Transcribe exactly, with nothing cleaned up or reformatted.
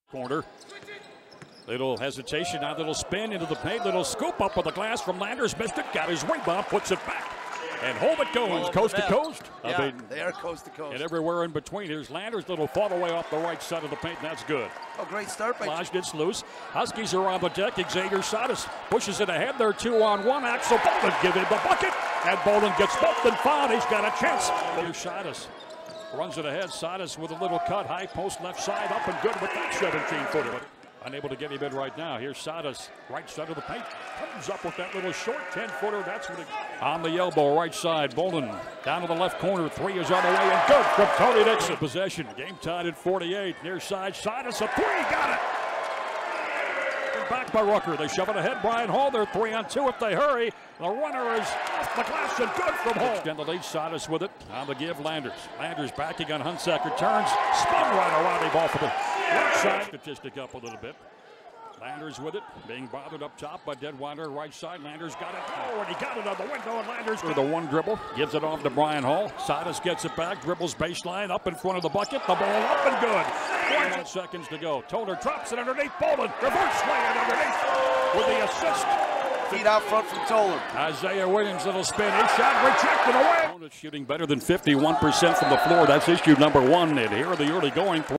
Corner. Little hesitation, now little spin into the paint, little scoop up with the glass from Landers, missed it, got his rebound, puts it back. And home it goes, coast to coast. Yeah, I mean, they are coast to coast. And everywhere in between. Here's Landers, little fall away off the right side of the paint, and that's good. Oh, great start by Lodge gets loose. Huskies are on the deck. Xavier Silas pushes it ahead. They're two on one. Axel Bolden give him the bucket. And Bolden gets bumped and fouled. He's got a chance. Here's Silas. Runs it ahead. Silas with a little cut. High post left side. Up and good with that seventeen footer. Unable to get him in right now. Here's Silas, right side of the paint. Comes up with that little short ten footer. That's what it, on the elbow, right side. Bolden down to the left corner. Three is on the way and good from Tony Nixon. Possession. Game tied at forty-eight. Near side. Silas a three. Got it. Back by Rucker. They shove it ahead. Bryan Hall. They're three on two if they hurry. The runner is off the glass and good from Hall. Extend the lead. Silas with it. On the give. Landers. Landers backing on Hunsaker. Turns. Spun right around him off of the right side. Statistic up a little bit. Landers with it. Being bothered up top by Deadwater. Right side. Landers got it. Oh, and he got it on the window. And Landers with the one dribble. Gives it off to Bryan Hall. Silas gets it back. Dribbles baseline. Up in front of the bucket. The ball up and good. twenty seconds to go. Toller drops it underneath. Bolden. Reverse lay it underneath with the assist. Feet out front from Toller. Isaiah Williams, little spin. His shot rejected away. Shooting better than fifty-one percent from the floor. That's issue number one. And here are the early going.